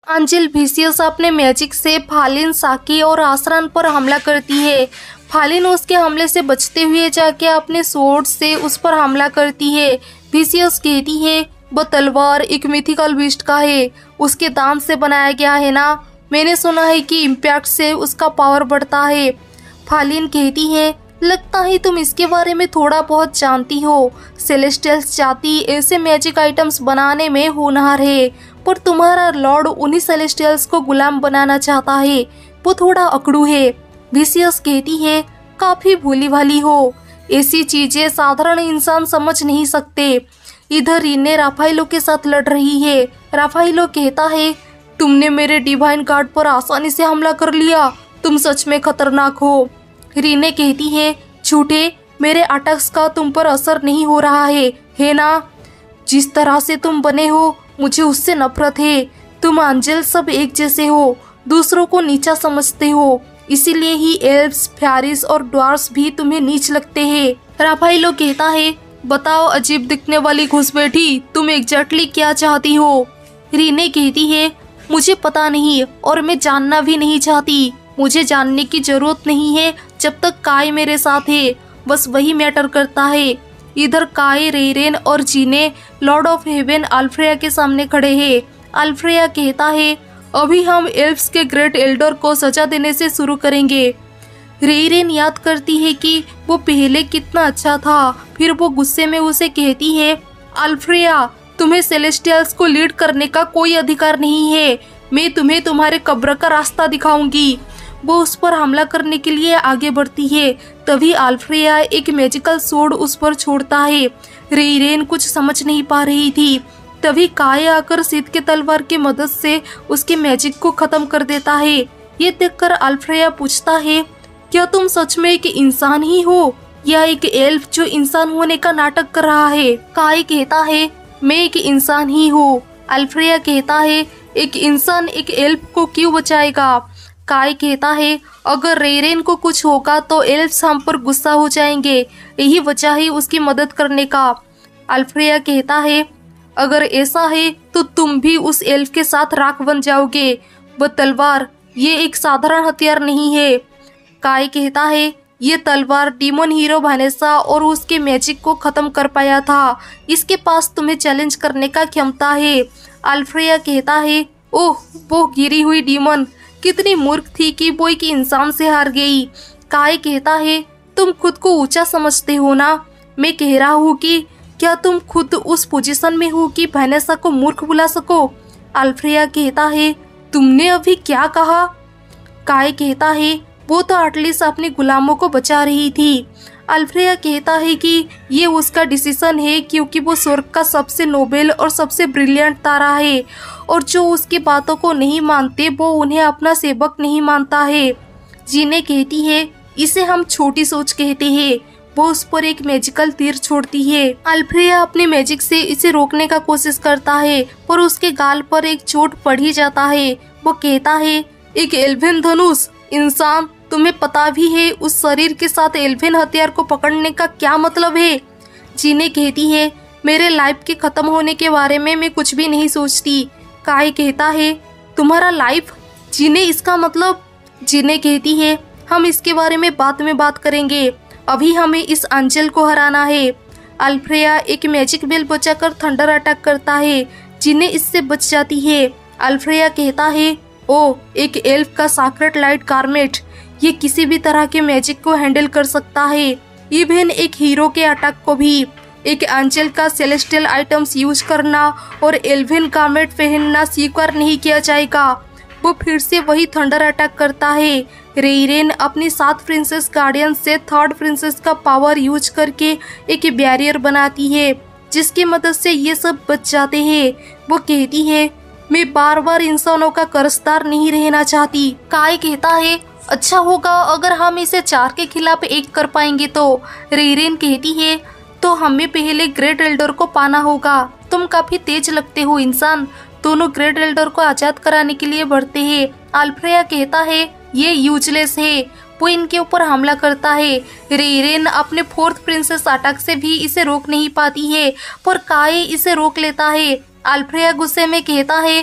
अंजिल vicious अपने magic से फालिन, साकी और आसरान पर हमला करती है। फालिन उसके हमले से बचते हुए जाके अपने स्वॉर्ड से उस पर हमला करती है। भिसियस कहती है वो तलवार एक मिथिकल बीस्ट का है, उसके दांत से बनाया गया है ना। मैंने सुना है कि इम्पैक्ट से उसका पावर बढ़ता है। फालिन कहती है लगता है तुम इसके बारे में थोड़ा बहुत जानती हो। सेलेस्टियल्स जाति ऐसे मैजिक आइटम्स बनाने में होनहार है, पर तुम्हारा लॉर्ड उन्हीं सेलेस्टियल्स को गुलाम बनाना चाहता है। वो थोड़ा अकड़ू है। भिसियस कहती है काफी भोली भाली हो, ऐसी चीजें साधारण इंसान समझ नहीं सकते। इधर रीने राफाइलो के साथ लड़ रही है। राफाइलो कहता है तुमने मेरे डिवाइन गार्ड पर आसानी से हमला कर लिया, तुम सच में खतरनाक हो। रीने कहती है झूठे, मेरे अटैक्स का तुम पर असर नहीं हो रहा है ना। जिस तरह से तुम बने हो मुझे उससे नफरत है। तुम एंजल सब एक जैसे हो, दूसरों को नीचा समझते हो, इसीलिए ही एल्व्स, फ्यारिस और ड्वार्फ्स भी तुम्हें नीच लगते हैं। राफाइलो कहता है बताओ अजीब दिखने वाली घुसपैठी, तुम एग्जैक्टली क्या चाहती हो। रीने कहती है मुझे पता नहीं और मैं जानना भी नहीं चाहती। मुझे जानने की जरूरत नहीं है जब तक काय मेरे साथ है, बस वही मैटर करता है। इधर काय, रेरेन और जीने लॉर्ड ऑफ हेवन अल्फ्रेया के सामने खड़े हैं। अल्फ्रेया कहता है अभी हम एल्फ्स के ग्रेट एल्डर को सजा देने से शुरू करेंगे। रेरेन याद करती है कि वो पहले कितना अच्छा था, फिर वो गुस्से में उसे कहती है अल्फ्रेया तुम्हें सेलेस्टियल्स को लीड करने का कोई अधिकार नहीं है, मैं तुम्हें तुम्हारे कब्र का रास्ता दिखाऊंगी। वो उस पर हमला करने के लिए आगे बढ़ती है। तभी अल्फ्रेया एक मैजिकल सोर्ड उस पर छोड़ता है। रेरेन कुछ समझ नहीं पा रही थी। तभी काय आकर शीत के तलवार की मदद से उसके मैजिक को खत्म कर देता है। ये देखकर अल्फ्रेया पूछता है क्या तुम सच में एक इंसान ही हो या एक एल्फ जो इंसान होने का नाटक कर रहा है। काय कहता है मैं एक इंसान ही हूँ। अल्फ्रेया कहता है एक इंसान एक एल्फ को क्यों बचाएगा। काय कहता है अगर रेरेन को कुछ होगा तो एल्फ्स हम पर गुस्सा हो जाएंगे, यही वजह है उसकी मदद करने का। अल्फ्रेया कहता है अगर ऐसा है तो तुम भी उस एल्फ के साथ राख बन जाओगे। वह तलवार ये एक साधारण हथियार नहीं है। काय कहता है ये तलवार डीमन हीरो भानेसा और उसके मैजिक को खत्म कर पाया था, इसके पास तुम्हें चैलेंज करने का क्षमता है। अल्फ्रेया कहता है ओह वो गिरी हुई डीमन कितनी मूर्ख थी कि वो एक इंसान से हार गई। काय कहता है तुम खुद को ऊंचा समझते हो ना, मैं कह रहा हूँ कि क्या तुम खुद उस पोजीशन में हो कि भानेसा को मूर्ख बुला सको। अल्फ्रेया कहता है तुमने अभी क्या कहा। काय कहता है वो तो एटलीस्ट अपने गुलामों को बचा रही थी। अल्फ्रेया कहता है कि ये उसका डिसीजन है क्योंकि वो स्वर्ग का सबसे नोबेल और सबसे ब्रिलियंट तारा है और जो उसकी बातों को नहीं मानते वो उन्हें अपना सेवक नहीं मानता है। जीने कहती है इसे हम छोटी सोच कहते हैं। वो उस पर एक मैजिकल तीर छोड़ती है। अल्फ्रेया अपने मैजिक से इसे रोकने का कोशिश करता है पर उसके गाल पर एक चोट पड़ ही जाता है। वो कहता है एक एल्विन धनुष। इंसान तुम्हें पता भी है उस शरीर के साथ एल्विन हथियार को पकड़ने का क्या मतलब है। जीने कहती है मेरे लाइफ के खत्म होने के बारे में मैं कुछ भी नहीं सोचती। काय कहता है तुम्हारा लाइफ। जीने इसका मतलब। जीने कहती है हम इसके बारे में बाद में बात करेंगे, अभी हमें इस अंजल को हराना है। अल्फ्रेया एक मैजिक बेल बचाकर थंडर अटैक करता है। जीने इससे बच जाती है। अल्फ्रेया कहता है ओ एक एल्फ का साक्रेट लाइट गारमेट, ये किसी भी तरह के मैजिक को हैंडल कर सकता है, इवन एक हीरो के अटैक को भी। एक एंजल का सेलेस्टियल आइटम्स यूज करना और एल्विन गारमेट पहनना स्वीकार नहीं किया जाएगा। वो फिर से वही थंडर अटैक करता है। रेरेन अपनी 7 प्रिंसेस गार्डियन से 3rd प्रिंसेस का पावर यूज करके एक बैरियर बनाती है जिसकी मदद से ये सब बच जाते हैं। वो कहती है मैं बार बार इंसानों का कर्जदार नहीं रहना चाहती। काय कहता है अच्छा होगा अगर हम इसे 4 के खिलाफ 1 कर पाएंगे तो। रेरेन कहती है तो हमें पहले ग्रेट एल्डर को पाना होगा। तुम काफी तेज लगते हो इंसान। दोनों ग्रेट एल्डर को आजाद कराने के लिए बढ़ते हैं। अल्फ्रेया कहता है ये यूजलेस है। वो इनके ऊपर हमला करता है। रेरेन अपने 4th प्रिंसेस अटैक से भी इसे रोक नहीं पाती है पर काय इसे रोक लेता है। अल्फ्रेया गुस्से में कहता है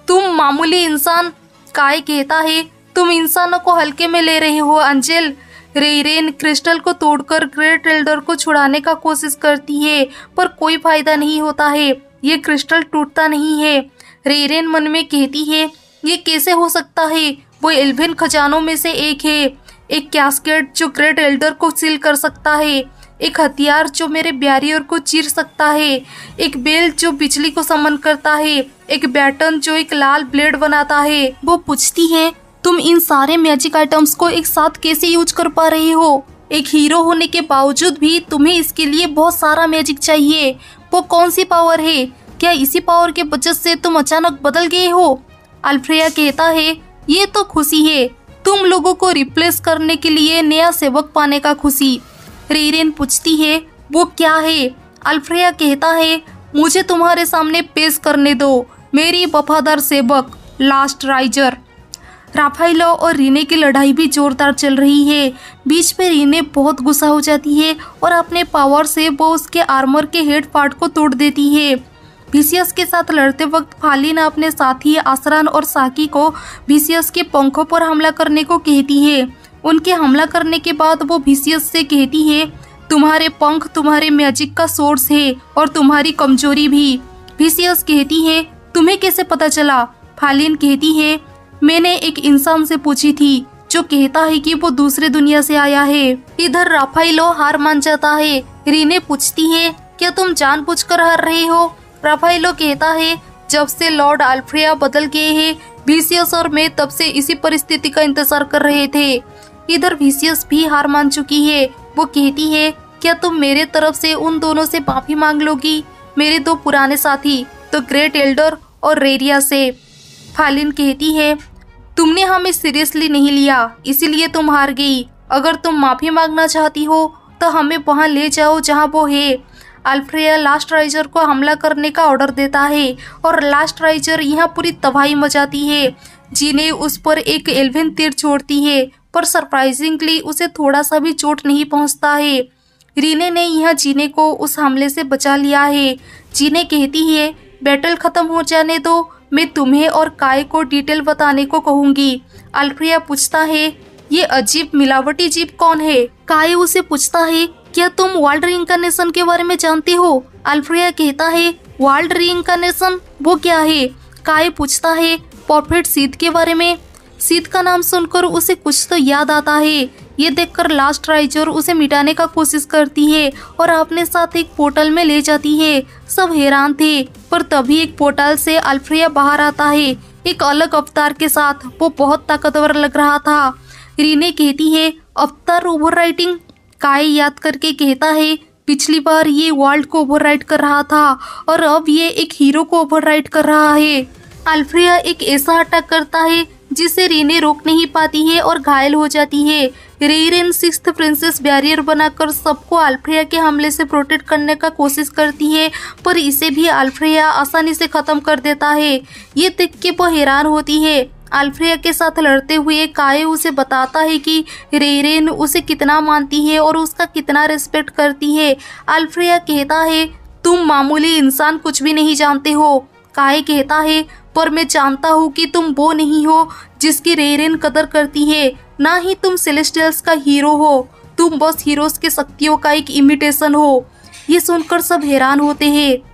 तुम मामूली इंसान। काय कहता है, तुम इंसानों को हल्के में ले रहे हो एंजल। रेरेन क्रिस्टल को तोड़कर ग्रेट एल्डर को छुड़ाने का कोशिश करती है, पर कोई फायदा नहीं होता है। ये क्रिस्टल टूटता नहीं है। रेरेन मन में कहती है, ये कैसे हो सकता है? वो एल्वेन खजानों में से एक है। एक कैस्केट जो ग्रेट एल्डर को सील कर सकता है, एक हथियार जो मेरे बैरियर को चीर सकता है, एक बेल जो बिजली को समन करता है, एक बैटन जो एक लाल ब्लेड बनाता है। वो पूछती है, तुम इन सारे मैजिक आइटम्स को एक साथ कैसे यूज कर पा रही हो? एक हीरो होने के बावजूद भी तुम्हें इसके लिए बहुत सारा मैजिक चाहिए। वो कौन सी पावर है? क्या इसी पावर के वजह से तुम अचानक बदल गए हो? अल्फ्रेया कहता है, ये तो खुशी है, तुम लोगों को रिप्लेस करने के लिए नया सेवक पाने का खुशी। रेरेन पूछती है, वो क्या है? अल्फ्रेया कहता है, मुझे तुम्हारे सामने पेश करने दो, मेरी वफादार सेवक लास्ट राइजर। राफाइलो और रीने की लड़ाई भी जोरदार चल रही है। बीच में रीने बहुत गुस्सा हो जाती है और अपने पावर से वो उसके आर्मर के हेड पार्ट को तोड़ देती है। भिसियस के साथ लड़ते वक्त फालिना अपने साथी आसरान और साकी को भिसियस के पंखों पर हमला करने को कहती है। उनके हमला करने के बाद वो भिसियस से कहती है, तुम्हारे पंख तुम्हारे मैजिक का सोर्स है और तुम्हारी कमजोरी भी। भिसियस कहती है, तुम्हें कैसे पता चला? फालिन कहती है, मैंने एक इंसान से पूछी थी जो कहता है कि वो दूसरे दुनिया से आया है। इधर राफाइलो हार मान जाता है। रीने पूछती है, क्या तुम जानबूझकर हार रहे हो? राफाइलो कहता है, जब से लॉर्ड अल्फ्रेया बदल गए हैं, भिसियस और मैं तब से इसी परिस्थिति का इंतजार कर रहे थे। इधर भिसियस भी हार मान चुकी है। वो कहती है, क्या तुम मेरे तरफ से उन दोनों से माफी मांग लोगी, मेरे दो पुराने साथी तो ग्रेट एल्डर और रेरिया से? फालिन कहती है, तुमने हमें सीरियसली नहीं लिया, इसीलिए तुम हार गई। अगर तुम माफी मांगना चाहती हो तो हमें वहां ले जाओ जहां वो है। अल्फ्रेया लास्ट राइजर को हमला करने का ऑर्डर देता है और लास्ट राइजर यहाँ पूरी तबाही मचाती है। जीने उस पर एक एल्वेन तीर छोड़ती है, पर सरप्राइजिंगली उसे थोड़ा सा भी चोट नहीं पहुँचता है। रीने ने यहाँ जीने को उस हमले से बचा लिया है। जीने कहती है, बैटल खत्म हो जाने दो, मैं तुम्हें और काय को डिटेल बताने को कहूंगी। अल्फ्रेया पूछता है, ये अजीब मिलावटी जीप कौन है? काय उसे पूछता है, क्या तुम वर्ल्ड रीइंकार्नेशन के बारे में जानते हो? अल्फ्रेया कहता है, वर्ल्ड रीइंकार्नेशन वो क्या है? काय पूछता है, प्रॉफेट सीध के बारे में। सीध का नाम सुनकर उसे कुछ तो याद आता है। ये देखकर लास्ट राइजर उसे मिटाने का कोशिश करती है और अपने साथ एक पोर्टल में ले जाती है। सब हैरान थे, पर तभी एक पोर्टल से अल्फ्रेया बाहर आता है, एक अलग अवतार के साथ। वो बहुत ताकतवर लग रहा था। रीने कहती है, अवतार ओवरराइटिंग? काय याद करके कहता है, पिछली बार ये वर्ल्ड को ओवरराइट कर रहा था और अब ये एक हीरो को ओवरराइट कर रहा है। अल्फ्रेया एक ऐसा अटैक करता है जिसे रीने रोक नहीं पाती है और घायल हो जाती है। रेरेन सिक्स्थ प्रिंसेस बैरियर बनाकर सबको अल्फ्रेया के हमले से प्रोटेक्ट करने का कोशिश करती है, पर इसे भी अल्फ्रेया आसानी से खत्म कर देता है। ये देख के वो हैरान होती है। अल्फ्रेया के साथ लड़ते हुए काय उसे बताता है कि रेरेन उसे कितना मानती है और उसका कितना रिस्पेक्ट करती है। अल्फ्रेया कहता है, तुम मामूली इंसान कुछ भी नहीं जानते हो। काय कहता है, पर मैं जानता हूँ कि तुम वो नहीं हो जिसकी रेरेन कदर करती है, ना ही तुम सेलेस्टियल्स का हीरो हो। तुम बस हीरोज के शक्तियों का एक इमिटेशन हो। ये सुनकर सब हैरान होते हैं।